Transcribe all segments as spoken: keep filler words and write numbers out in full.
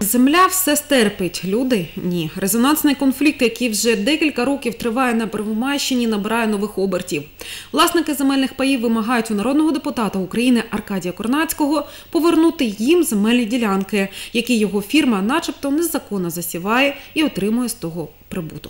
Земля все стерпить, люди – ні. Резонансний конфлікт, який вже декілька років триває на Первомайщині, набирає нових обертів. Власники земельних паїв вимагають у народного депутата України Аркадія Корнацького повернути їм земельні ділянки, які його фірма начебто незаконно засіває і отримує з того прибуток.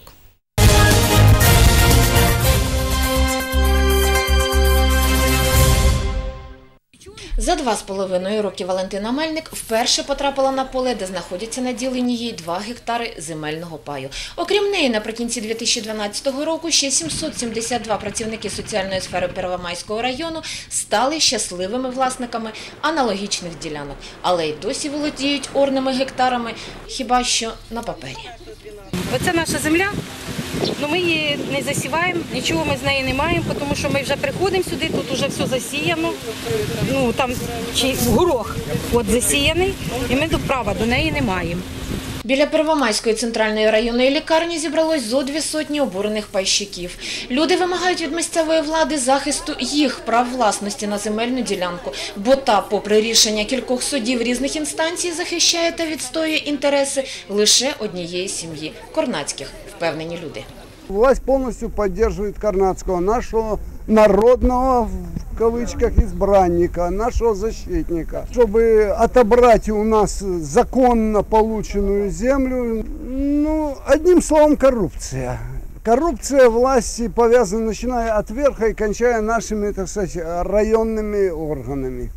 За два з половиною роки Валентина Мельник вперше потрапила на поле, де знаходяться наділені їй два гектари земельного паю. Окрім неї, наприкінці дві тисячі дванадцятого року ще сімсот сімдесят два працівники соціальної сфери Первомайського району стали щасливими власниками аналогічних ділянок, але й досі володіють орними гектарами, хіба що на папері. Оце наша земля. Ну, ми її не засіваємо, нічого ми з неї не маємо, тому що ми вже приходимо сюди, тут вже все засіяно, ну, там чи горох от засіяний, і ми до права до неї не маємо. Біля Первомайської центральної районної лікарні зібралось зо дві сотні обурених пайщиків. Люди вимагають від місцевої влади захисту їх прав власності на земельну ділянку, бо та, попри рішення кількох судів різних інстанцій, захищає та відстоює інтереси лише однієї сім'ї – Корнацьких, впевнені люди. Власть полностью поддерживает Корнацкого, нашего народного, в кавычках, избранника, нашего защитника. Чтобы отобрать у нас законно полученную землю, ну, одним словом, коррупция. Коррупция власти повязана, начиная от верха и кончая нашими, так сказать, районными органами.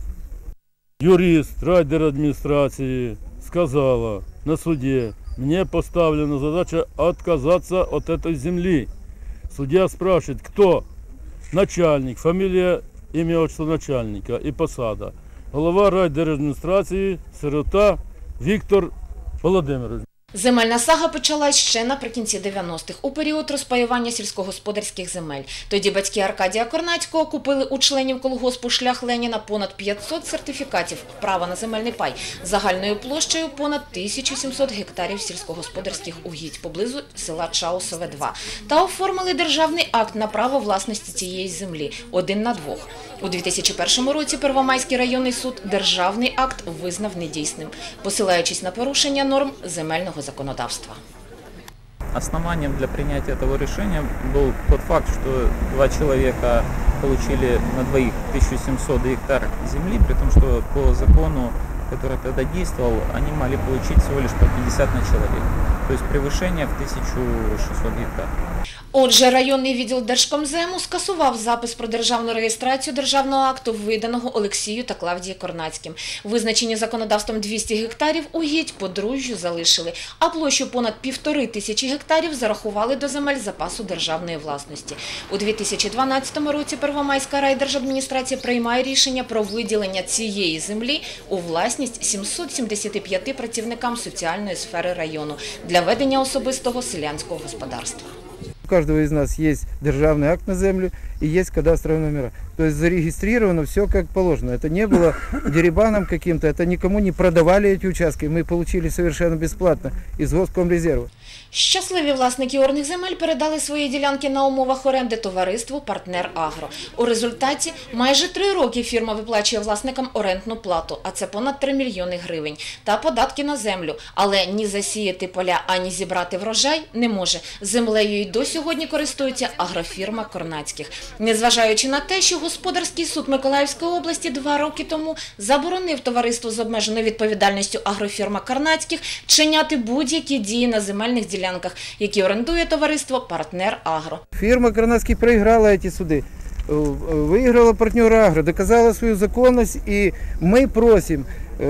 Юрист райдержадминистрации сказала на суде: мне поставлена задача отказаться от этой земли. Судья спрашивает, кто? Начальник, фамилия, имя, отчество начальника и посада. Голова райдержадминистрации Сирота Віктор Володимирович. Земельна сага почалась ще наприкінці дев'яностих, у період розпаювання сільськогосподарських земель. Тоді батьки Аркадія Корнацького купили у членів колгоспу «Шлях Леніна» понад п'ятсот сертифікатів права на земельний пай загальною площею понад тисячу сімсот гектарів сільськогосподарських угідь поблизу села Чаусове два та оформили державний акт на право власності цієї землі один на двох. У дві тисячі першому році Первомайський районний суд державний акт визнав недійсним, посилаючись на порушення норм земельного законодавства. Основанием для принятия этого решения был тот факт, что два человека получили на двоих тысячу семьсот гектар земли, при том, что по закону, который тогда действовал, они могли получить всего лишь по пятьдесят на человека. То есть превышение в тисячу шістсот гектар. Отже, районний відділ Держкомзему скасував запис про державну реєстрацію державного акту, виданого Олексію та Клавдії Корнацьким. Визначені законодавством двісті гектарів угідь подружжю залишили, а площу понад півтори тисячі гектарів зарахували до земель запасу державної власності. У дві тисячі дванадцятому році Первомайська райдержадміністрація приймає рішення про виділення цієї землі у власність сімсот сімдесят п'ять працівникам соціальної сфери району для ведення особистого селянського господарства. У каждого из нас есть державный акт на землю и есть кадастровые номера. То есть зарегистрировано все как положено. Это не было дерибаном каким-то, это никому не продавали эти участки. Мы получили совершенно бесплатно из Госкомрезерва. Щасливі власники орних земель передали свої ділянки на умовах оренди товариству «Партнер Агро». У результаті майже три роки фірма виплачує власникам орендну плату, а це понад три мільйони гривень, та податки на землю. Але ні засіяти поля, ані зібрати врожай не може. Землею й до сьогодні користується агрофірма Корнацьких. Незважаючи на те, що Господарський суд Миколаївської області два роки тому заборонив товариству з обмеженою відповідальністю агрофірма Корнацьких вчиняти будь-які дії на земельних ділянках, які орендує товариство «Партнер Агро». Фирма Корнацьких проиграла эти суды, выиграла «Партнер Агро», доказала свою законность, и мы просим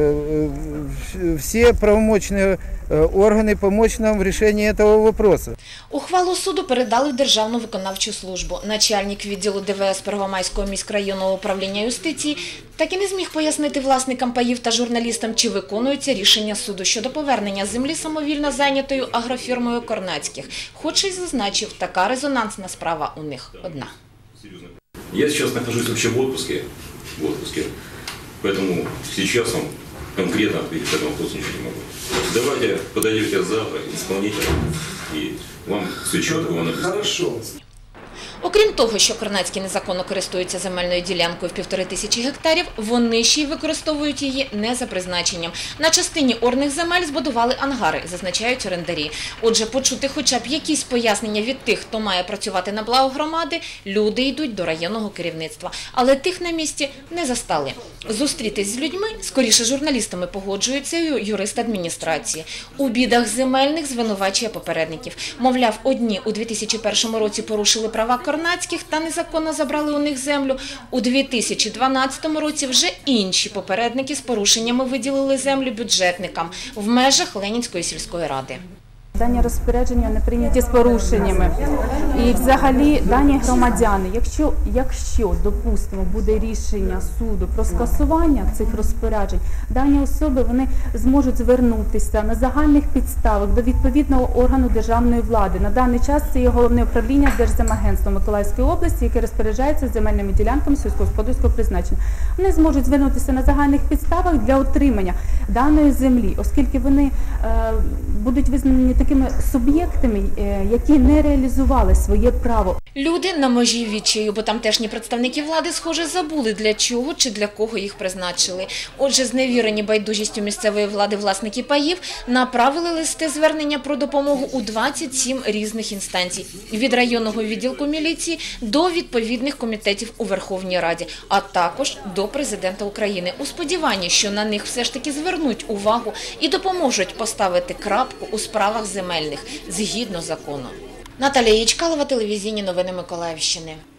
все правомочные органи помочь нам в рішенні цього вопроса. Ухвалу суду передали в Державну виконавчу службу. Начальник відділу Д В С Первомайського міськрайонного управління юстиції так і не зміг пояснити власникам паїв та журналістам, чи виконується рішення суду щодо повернення землі самовільно зайнятою агрофірмою Корнацьких. Хоч і зазначив, така резонансна справа у них одна. Я сейчас нахожусь вообще в отпуске, в отпуске, поэтому сейчас вам конкретно ответить к этому вопросу ничего не могу. Давайте подойдете завтра исполнителям, и вам все четко, вам написано. Хорошо. Окрім того, що Корнацькі незаконно користуються земельною ділянкою в півтори тисячі гектарів, вони ще й використовують її не за призначенням. На частині орних земель збудували ангари, зазначають орендарі. Отже, почути хоча б якісь пояснення від тих, хто має працювати на благо громади, люди йдуть до районного керівництва. Але тих на місці не застали. Зустрітись з людьми, скоріше журналістами, погоджуються юрист адміністрації. У бідах земельних звинувачує попередників. Мовляв, одні у дві тисячі першому році порушили права Корнацьких та незаконно забрали у них землю. У дві тисячі дванадцятому році вже інші попередники з порушеннями виділили землю бюджетникам в межах Ленінської сільської ради. Дані розпорядження не прийняті з порушеннями. І взагалі дані громадяни, якщо, якщо, допустимо, буде рішення суду про скасування цих розпоряджень, дані особи вони зможуть звернутися на загальних підставах до відповідного органу державної влади. На даний час це є Головне управління Держземагентства Миколаївської області, яке розпоряджається земельними ділянками сільськогосподарського призначення. Вони зможуть звернутися на загальних підставах для отримання даної землі, оскільки вони е, будуть визнані такими суб'єктами, які не реалізували своє право. Люди на межі відчаю, бо тамтешні представники влади, схоже, забули, для чого чи для кого їх призначили. Отже, зневірені байдужістю місцевої влади власники паїв направили листи звернення про допомогу у двадцять сім різних інстанцій. Від районного відділку міліції до відповідних комітетів у Верховній Раді, а також до президента України. У сподіванні, що на них все ж таки звернуть увагу і допоможуть поставити крапку у справах земельних згідно закону. Наталія Ячкалова, телевізійні новини Миколаївщини.